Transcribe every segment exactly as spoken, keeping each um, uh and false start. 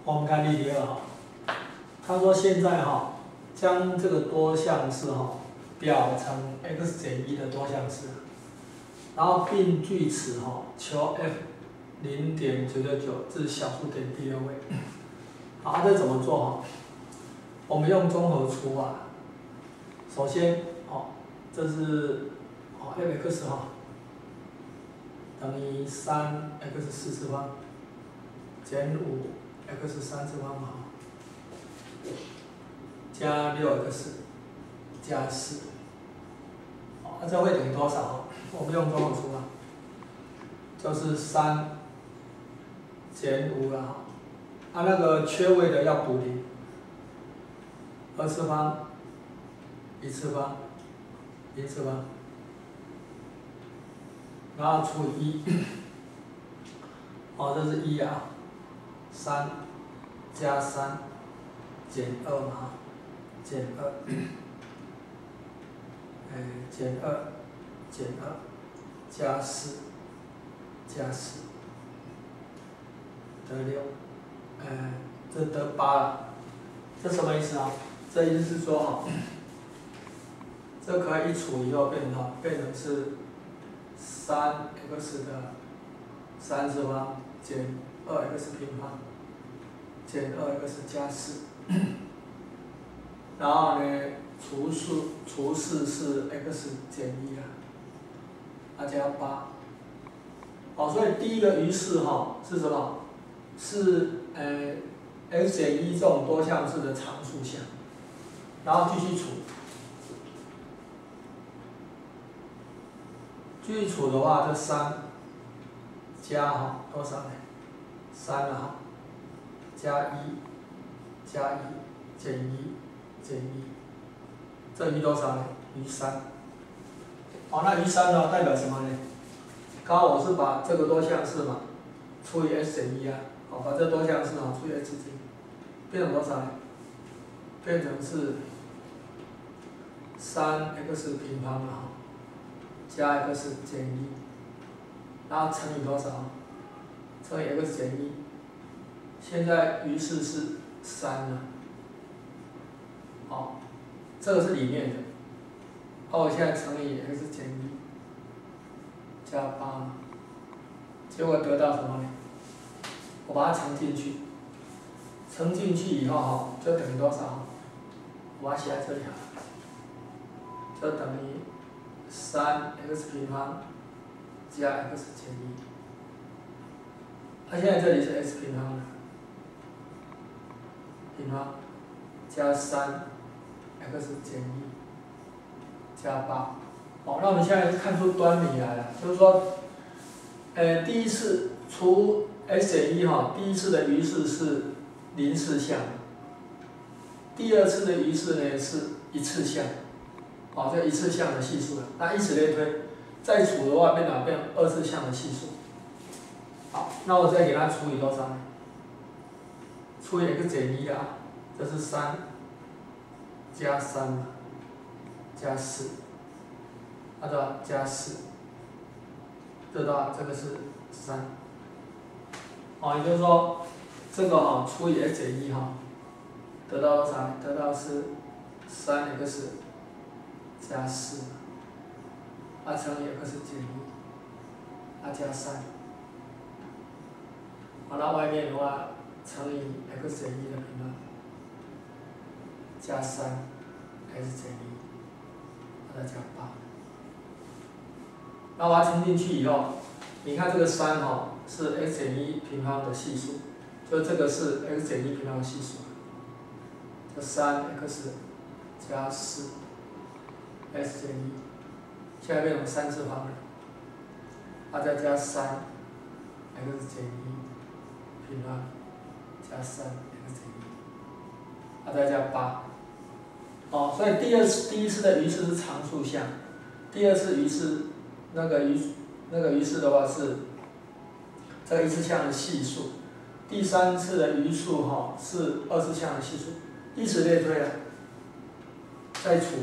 我们看例题二哈，他说现在哈将这个多项式哈表成 x 减一的多项式，然后并据此哈求 f 零点九九九至小数点第六位。好，这怎么做哈？我们用综合除法。首先，哦，这是哦 f(x) 哈等于三 x 四次方减五 x 三次方哈加六 x 加四，哦，那这会等于多少？我们用综合除法，就是三减五了哈。啊，那个缺位的要补零，二次方、一次方、一次方，然后除以一，哦，这是一啊，三加三减二嘛，减二，哎，减二减二加四加四得六。呃，这得八了，这什么意思啊？这意思是说哈，这可以一除以后变成哈，变成是三 x 的三次方减二 x 平方减二 x 加四，然后呢，除数除四是 x 减一啊，啊加八，好，所以第一个余式哈是什么？是呃 x 减一这种多项式的常数项，然后继续除，继续除的话，这三加哈多少呢？三了哈，加一加一减一减一，这余多少呢？余三。好，那余三呢代表什么呢？刚刚我是把这个多项式嘛除以 x 减一啊。好，把这多项式啊除以 x 减一，变成多少呢？变成是三 x 平方啊，加 x 减一，然后乘以多少？乘以 x 减一。现在余式是三了。好，这个是里面的。好，我现在乘以 x 减一，加八，结果得到什么呢？我把它乘进去，乘进去以后哈，就等于多少？我把它写在这里哈，就等于三 x 平方加 x 减一。它现在这里是 x 平方的，平方加三 x 减一加八。好，那我们现在看出端倪来了，就是说，呃，第一次除x 减一哈，第一次的余式是零次项，第二次的余式呢是一次项，好，这一次项的系数了。那以此类推，再除的话变哪变二次项的系数。好，那我再给它除以多少呢？除以 x 减一啊，这是三加三加四，啊对吧？加四，这多少？这个是三。哦，也就是说，这个哈、哦、除以 x 减一哈，得到多少？得到是三 x 加四，啊乘以 x 减一，啊加三。好，那外面的话乘以 x 减一的平方，加三 x 减一，再加八。那把它乘进去以后，你看这个三哈、哦、是 x 减一平方的系数，就这个是 x 减一平方的系数，这三 x 加四 x 减一，现在变成三次方了，啊再加三 x 减一平方加三 x 减一，啊再加八。哦，所以第二次第一次的余式是常数项，第二次余式那个余那个余式的话是这个一次项的系数，第三次的余数哈、哦、是二次项的系数，以此类推啊，再除，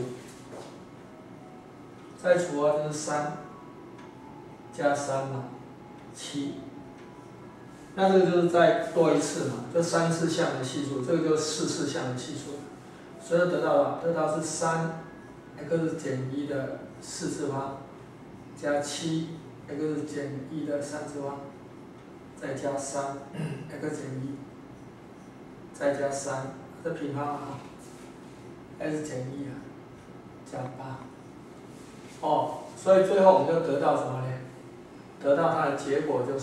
再除啊就是三加三嘛，七。 那这个就是再多一次嘛，这三次项的系数，这个就是四次项的系数，所以得到了得到是三 x 减一的四次方加七 x 减一的三次方，再加三 x 减一，再加三，这平方啊 ，x 减一啊，加八。哦，所以最后我们就得到什么呢？得到它的结果就是，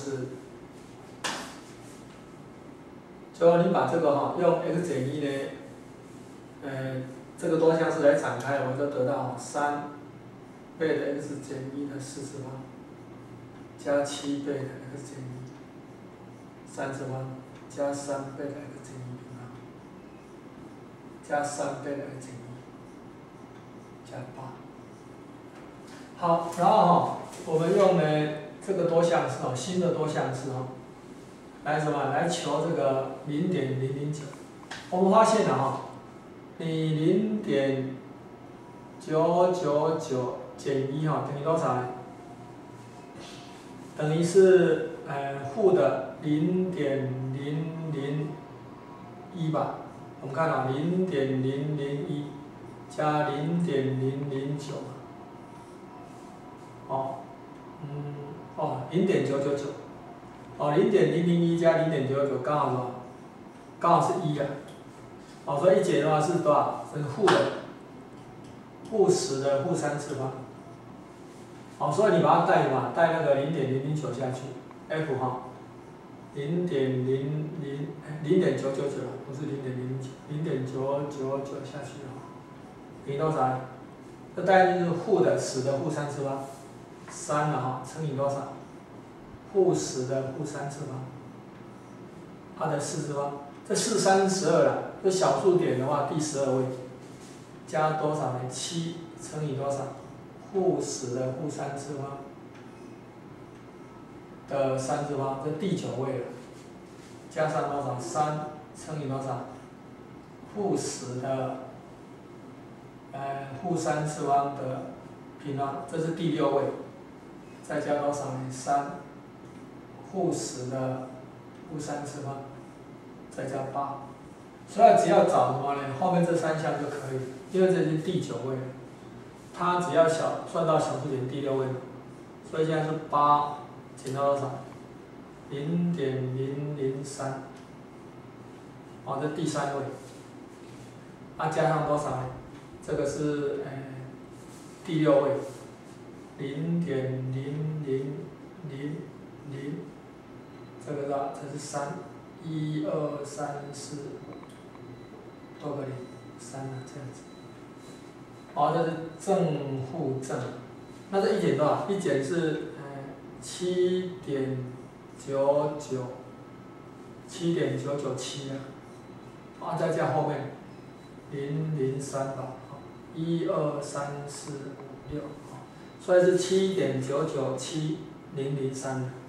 最后你把这个哈、哦、用 x 减一呢，呃，这个多项式来展开，我就得到三倍的 x 减一的四次方，加七倍的 x 减一三次方，加三倍的 x 减一平方，加三倍的 x 减一，加八。好，然后哈、哦，我们用呢这个多项式哦，新的多项式哦，来什么？来求这个零点零零九。我们发现了哈、哦，你零点九九九减一哈等于多少呢？等于是呃负的零点零零一吧。我们看啊，零点零零一加零点零零九。哦，嗯，哦，零点九九九，哦，零点零零一加零点九九九刚好多少？刚好是一啊。哦，所以一解的话是多少？是负的，负十的负三次方。哦，所以你把它带嘛，带那个零点零零九下去 ，f 哈，零点零零零点九九九，不是零点零零九，零点九九九下去哈，等于多少？这大概就是负的十的负三次方。三了哈，乘以多少？负十的负三次方，它的四次方，这四三十二了，这小数点的话第十二位，加多少呢？七乘以多少？负十的负三次方的三次方，这第九位了，加上多少？三乘以多少？负十的呃负三次方的平方，这是第六位。再加多少呢？三负十的负三次方，再加八，所以只要找什么呢？后面这三项就可以，因为这是第九位，它只要小算到小数点第六位，所以现在是八减到多少？零点零零三，哦，这第三位，啊加上多少呢？这个是呃第六位。零点零零零零，这个是这是三，一二三四，多个零，三啊这样子。好，这是正负正，那这一减多少？一减是呃七点九九，七点九九七啊，啊再加后面零零三吧，一二三四五六。所以是七点九九七零零三。